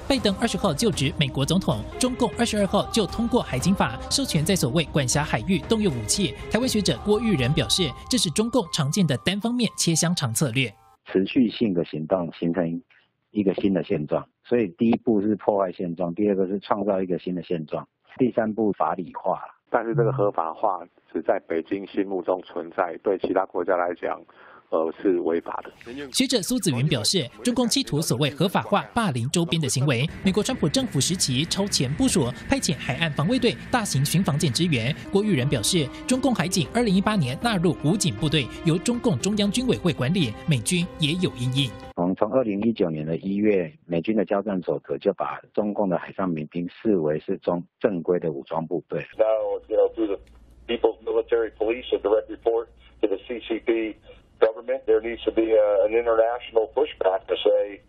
拜登20号就职美国总统，中共22号就通过海警法，授权在所谓管辖海域动用武器。台湾学者郭玉仁表示，这是中共常见的单方面切香肠策略， 持续性的行动形成一个新的现状。所以第一步是破坏现状，第二个是创造一个新的现状，第三步法理化。 但是这个合法化只在北京心目中存在，对其他国家来讲。是违法的。 学者苏子云表示，中共企图所谓合法化霸凌周边的行为。美国川普政府时期超前部署，派遣海岸防卫队大型巡防舰支援。郭玉仁表示，中共海警2018年纳入武警部队，由中共中央军委会管理，美军也有因应。 从2019年的1月，美军的交战守则就把中共的海上民兵视为是正规的武装部队。 Now, through the People's Military Police, a direct report to the CCP. Government, there needs to be an international pushback to say,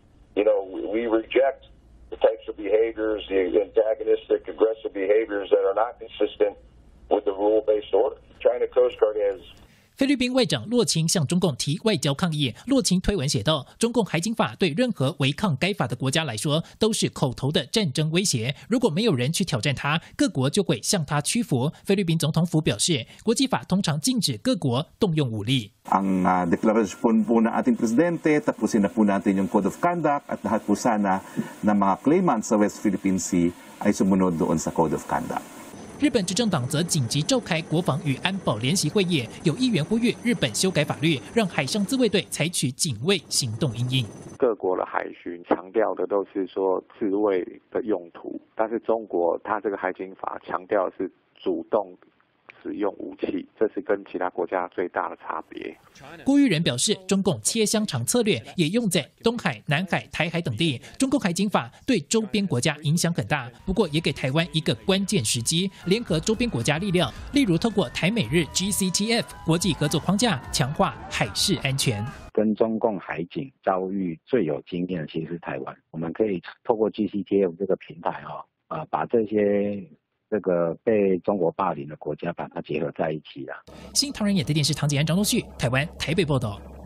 we reject the types of behaviors, the antagonistic, aggressive behaviors that are not consistent with the rule-based order. China Coast Guard has. 菲律宾外长洛钦向中共提外交抗议。洛钦推文写道：“中共海警法对任何违抗该法的国家来说，都是口头的战争威胁。如果没有人去挑战它，各国就会向它屈服。”菲律宾总统府表示，国际法通常禁止各国动用武力。 Ang deklarasyon po ng ating presidente, tapusin na po natin yung Code of Conduct at lahat po sana na mga claimants sa West Philippine Sea ay sumunod doon sa Code of Conduct。 日本执政党则紧急召开国防与安保联席会议，有议员呼吁日本修改法律，让海上自卫队采取警卫行动因应。 各国的海巡强调的都是说自卫的用途，但是中国它这个海警法强调的是主动使用武器，这是跟其他国家最大的差别。 郭玉仁表示，中共切香肠策略也用在东海、南海、台海等地。中共海警法对周边国家影响很大，不过也给台湾一个关键时机，联合周边国家力量，例如透过台美日 GCTF 国际合作框架，强化海事安全。 跟中共海警遭遇最有经验的其实是台湾，我们可以透过 GCTF 这个平台把这些被中国霸凌的国家把它结合在一起了。 新唐人亚太电视唐杰安、张东旭，台湾台北报道。